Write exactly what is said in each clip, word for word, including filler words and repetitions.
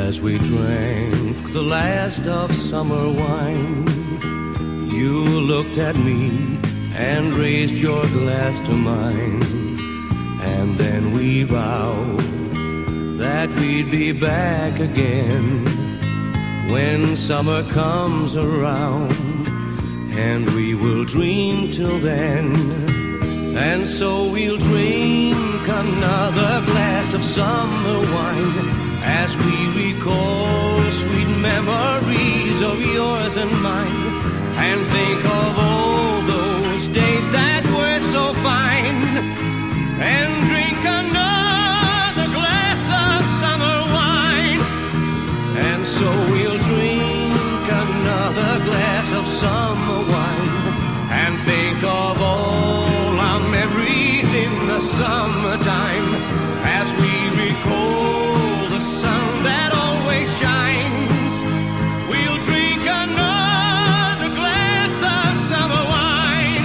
As we drank the last of summer wine, you looked at me and raised your glass to mine. And then we vowed that we'd be back again when summer comes around, and we will dream till then. And so we'll drink another glass of summer wine as we recall sweet memories of yours and mine, and think of all those days that were so fine, and drink another glass of summer wine. And so we'll drink another glass of summer wine and think of all our memories in the summertime, as we recall the sun that always shines. We'll drink another glass of summer wine.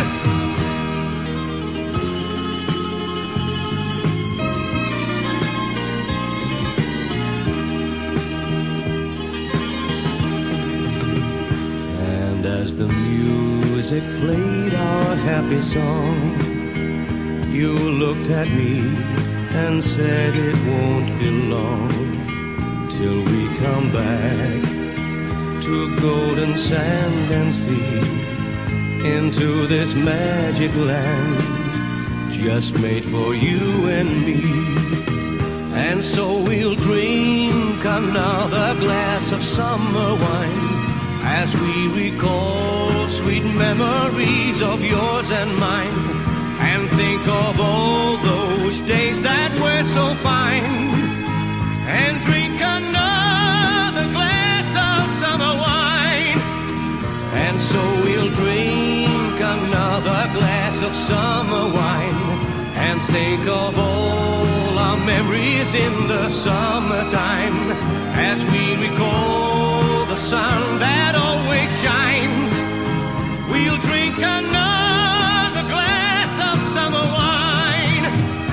And as the music played our happy song, you looked at me and said it won't be long till we come back to golden sand and sea, into this magic land just made for you and me. And so we'll drink another glass of summer wine as we recall sweet memories of yours and mine, and think of all those days that were so fine, and drink another glass of summer wine. And so we'll drink another glass of summer wine and think of all our memories in the summertime, as we recall the sun that always shines. We'll drink another glass of summer wine.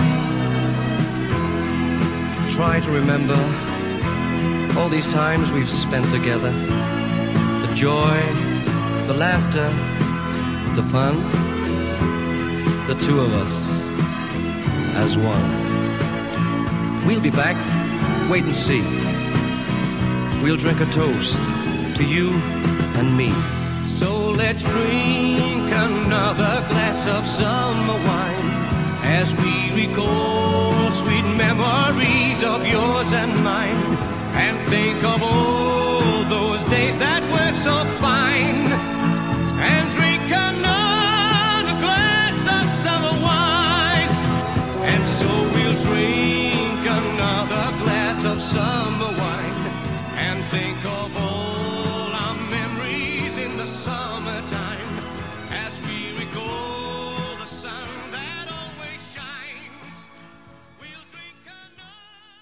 Try to remember all these times we've spent together, the joy, the laughter, the fun, the two of us as one. We'll be back, wait and see. We'll drink a toast to you and me. So let's drink another glass of summer wine as we recall sweet memories of yours and mine, and think of all those days that were so fine, and drink another glass of summer wine. And so we'll drink another glass of summer wine and think of all our memories in the summertime, as we recall the sun that always shines. We'll drink another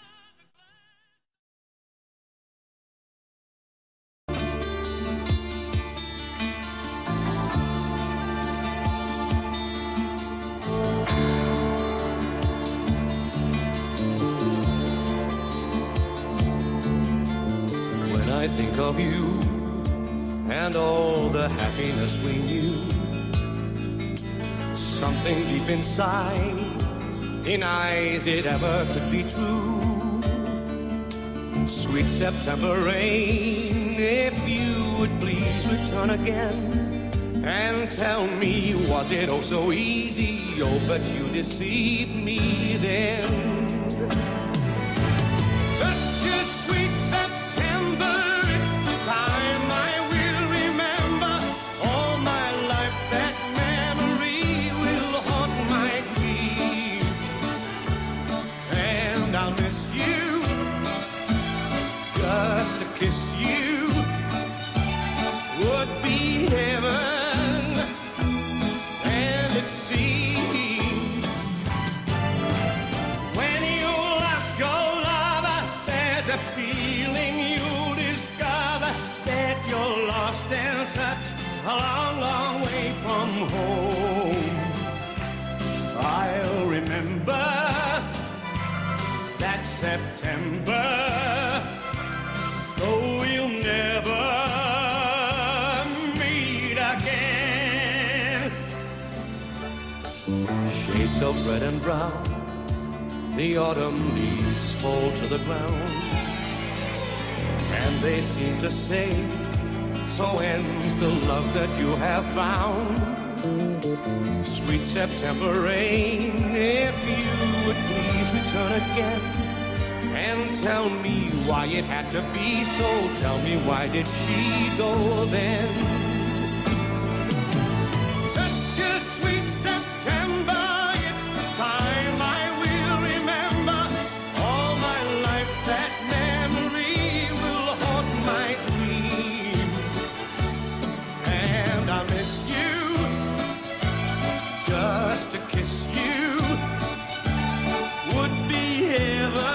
When I think of you and all the happiness we knew, something deep inside denies it ever could be true. Sweet September rain, if you would please return again and tell me, was it oh so easy? Oh, but you deceived me then. Such a sweet September, it's the time I will remember all my life. That memory will haunt my dream, and I'll miss you. Just to kiss you would be heaven, and it seems when you lost your lover, there's a feeling you'll discover that you're lost and such a long, long way from home. I'll remember that September streets of red and brown, the autumn leaves fall to the ground, and they seem to say, so ends the love that you have found. Sweet September rain, if you would please return again and tell me why it had to be so. Tell me, why did she go then? Such a sweet September, it's the time I will remember. All my life that memory will haunt my dream. And I miss you, just to kiss you would be heaven.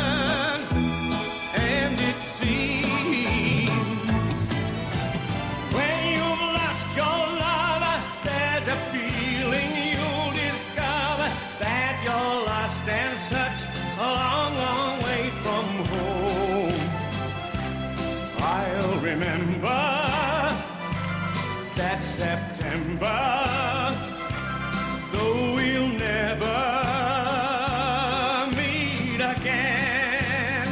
And such a long, long way from home. I'll remember that September, though we'll never meet again.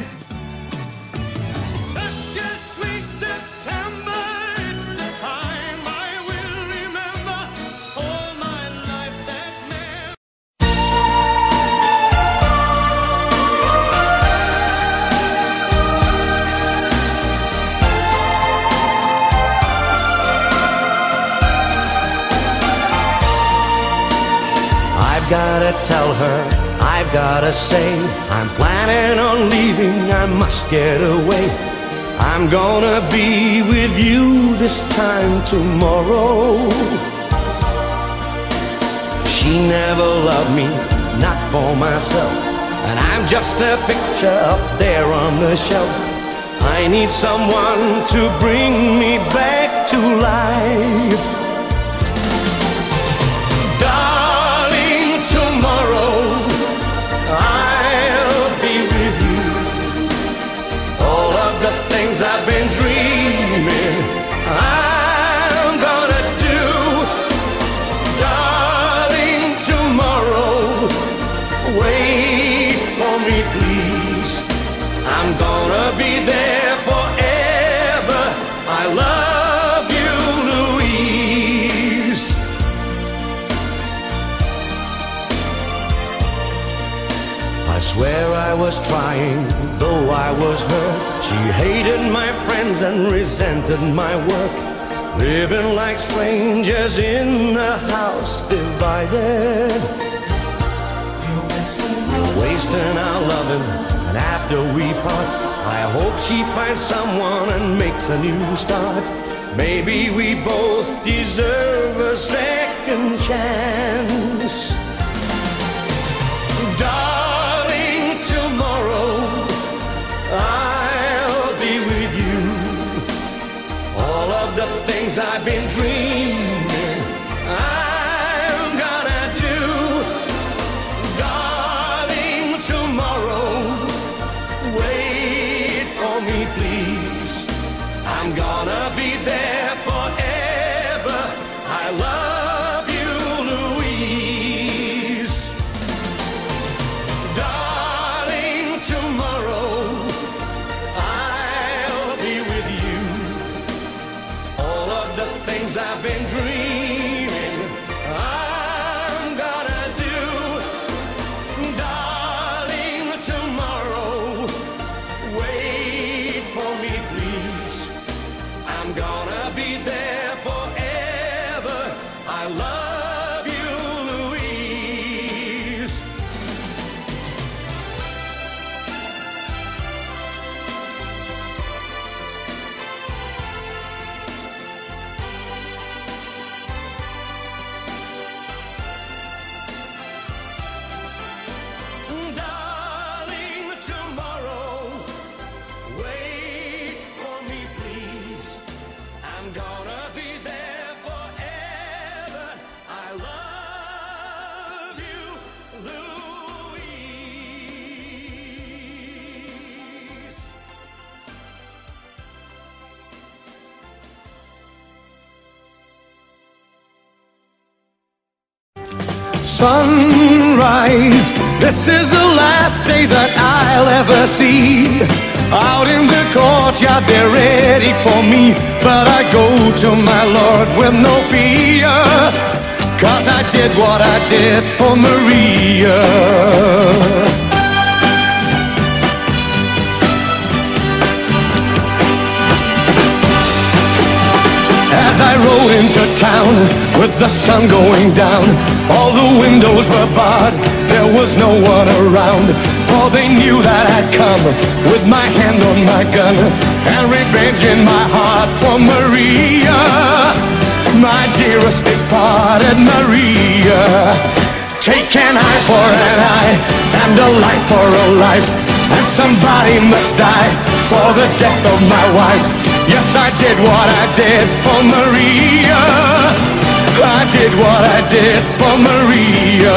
Such a sweet September, it's the time I will remember all my life that never. I've gotta tell her, I've gotta say, I'm planning on leaving, I must get away. I'm gonna be with you this time tomorrow. She never loved me, not for myself, and I'm just a picture up there on the shelf. I need someone to bring me back to life. Tomorrow I'll be with you. All of the things I've been dreaming, I'm gonna do. Darling, tomorrow, wait for me please. I'm gonna be there forever. I love you, Louise. I swear I was trying, though I was hurt. She hated my friends and resented my work. Living like strangers in a house divided. Wasting our loving, and after we part, I hope she finds someone and makes a new start. Maybe we both deserve a second chance. Darling, tomorrow I'll be with you. All of the things I've been dreaming, I'm gonna do. Darling, tomorrow, wait for me please. I'm gonna be there forever. I love you, Louise. Darling, tomorrow I'll be with you. All of the things I've been dreaming, I'm gonna do. Darling, tomorrow, wait for me please. I'm gonna be there forever. I love you, Louise. Darling, tomorrow, wait for me please. I'm gonna be there forever. I love you, Louise. Sunrise, this is the last day that I'll ever see. Out in the courtyard they're ready for me, but I go to my Lord with no fear, 'cause I did what I did for Maria. As I rode into town with the sun going down, all the windows were barred, there was no one around, for they knew that I'd come with my hand on my gun and revenge in my heart for Maria, my dearest departed Maria. Take an eye for an eye and a life for a life, and somebody must die for the death of my wife. Yes, I did what I did for Maria. I did what I did for Maria.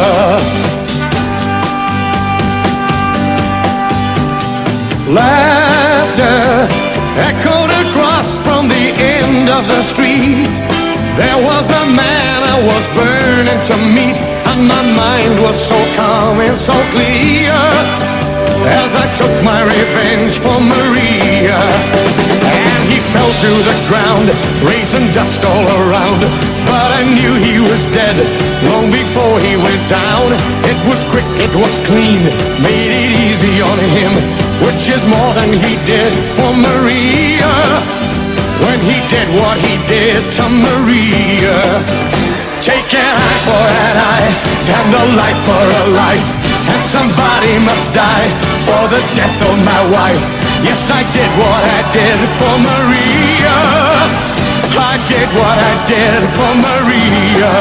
Laughter echoed across from the end of the street. There was the man I was burning to meet, and my mind was so calm and so clear as I took my revenge for Maria. And he fell to the ground, raising dust all around, but I knew he was dead long before he went down. It was quick, it was clean, made it easy on him, which is more than he did for Maria, when he did what he did to Maria. Take an eye for an eye and a life for a life, and somebody must die for the death of my wife. Yes, I did what I did for Maria. I did what I did for Maria.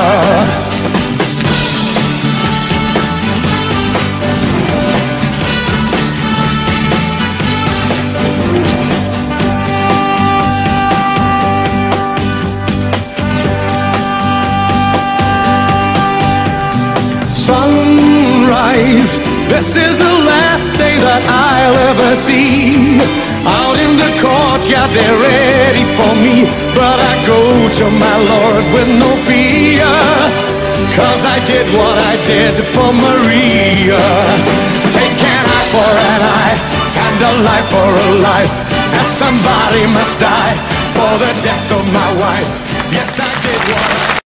Sunrise, this is the last day that I'll ever see. Out in the courtyard they're ready for me, but I go to my Lord with no fear, 'cause I did what I did for Maria. Take an eye for an eye and a life for a life, and somebody must die for the death of my wife. Yes, I did what I did.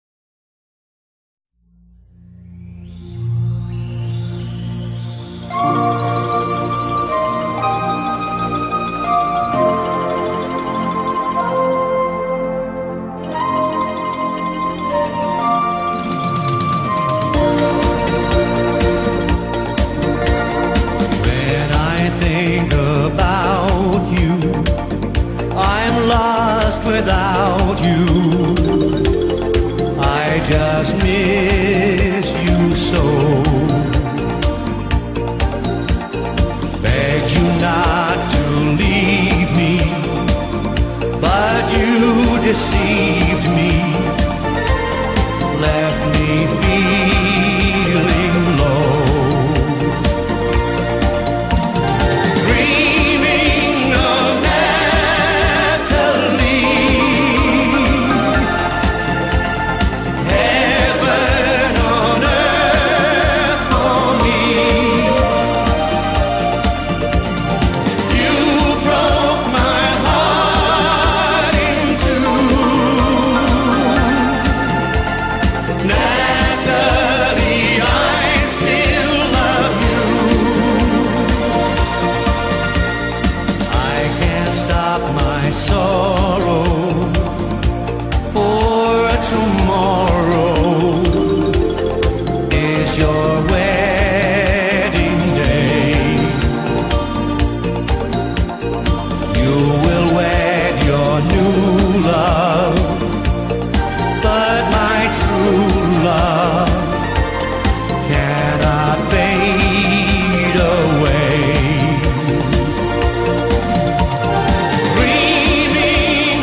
Without you, I just miss you so. Begged you not to leave me, but you deceived me, left me feeling low. Dreaming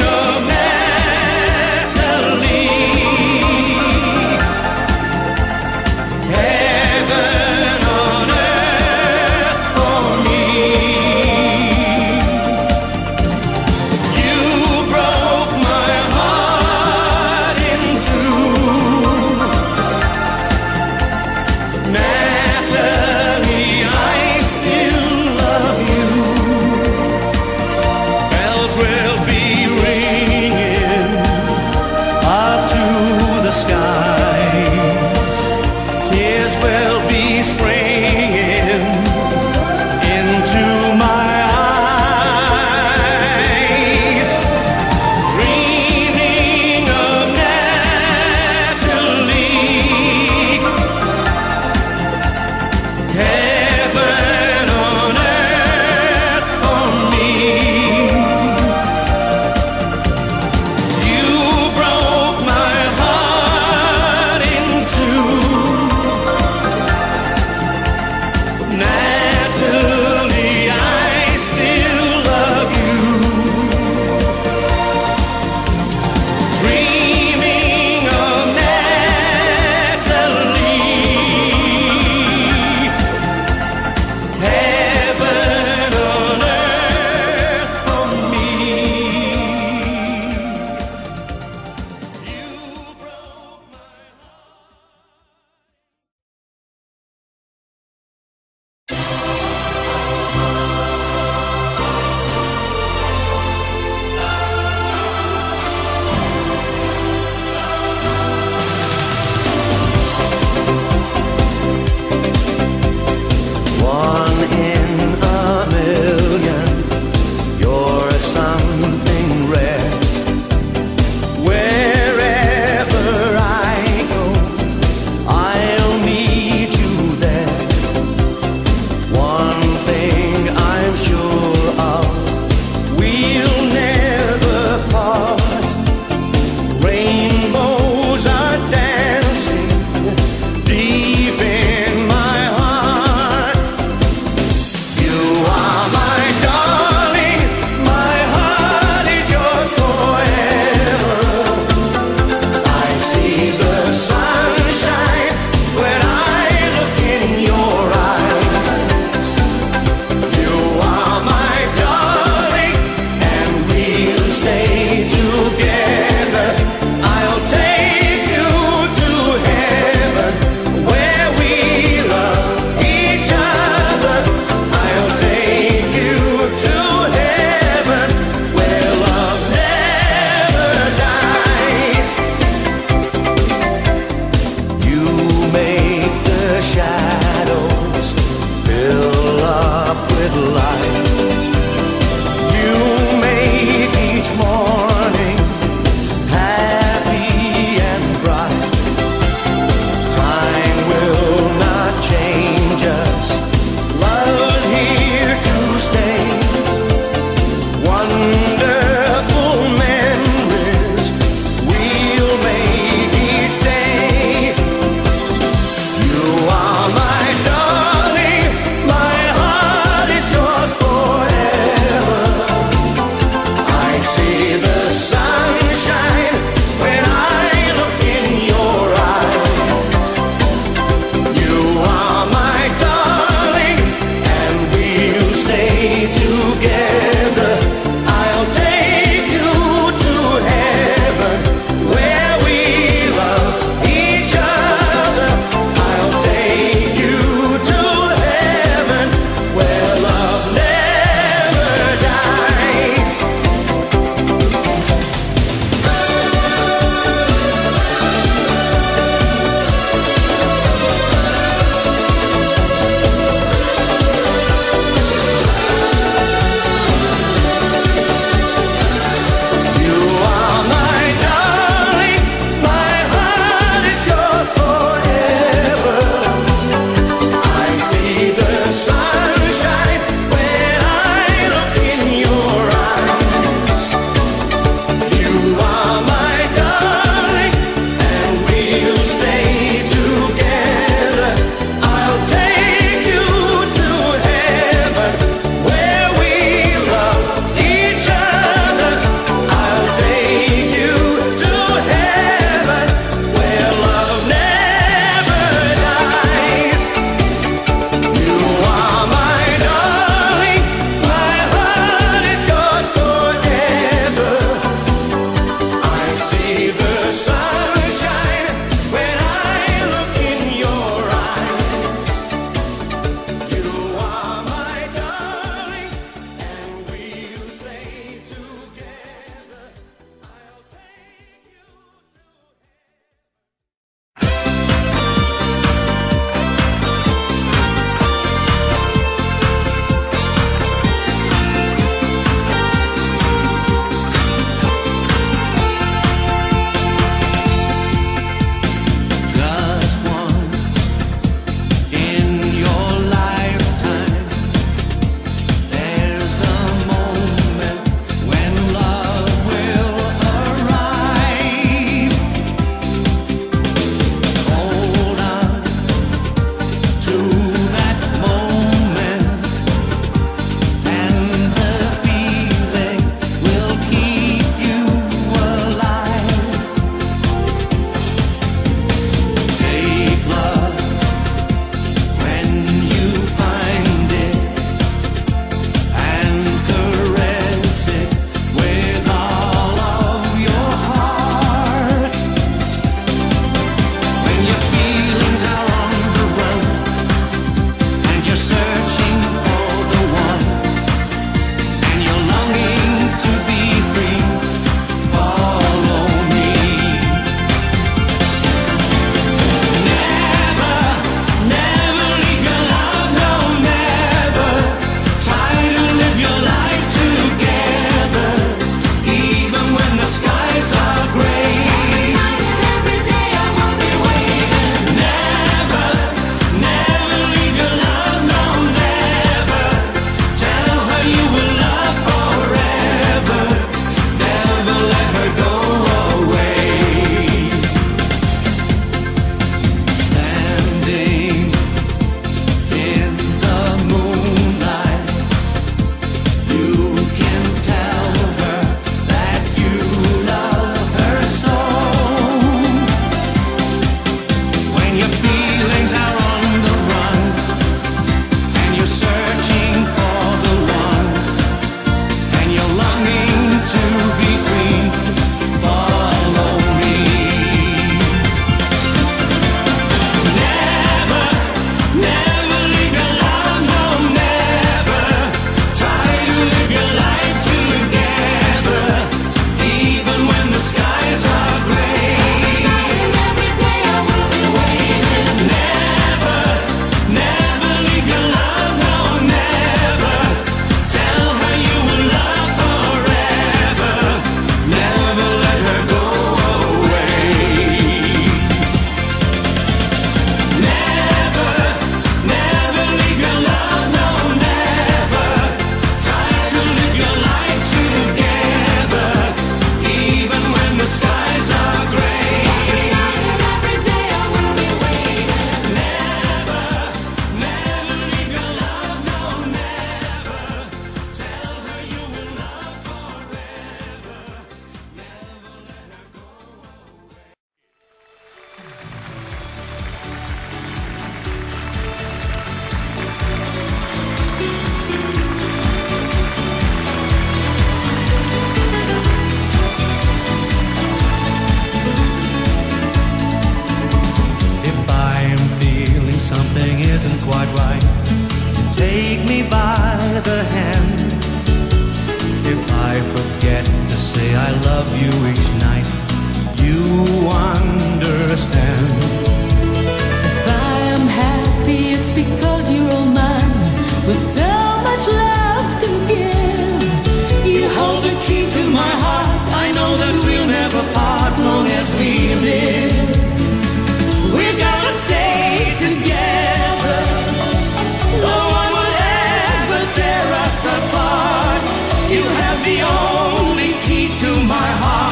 love you each night, you understand. If I am happy, it's because you're all mine, with so much love to give. You hold the key to my heart. I know that we'll never part long as we live. We're gonna stay together. No one will ever tear us apart. You have the only key to my heart.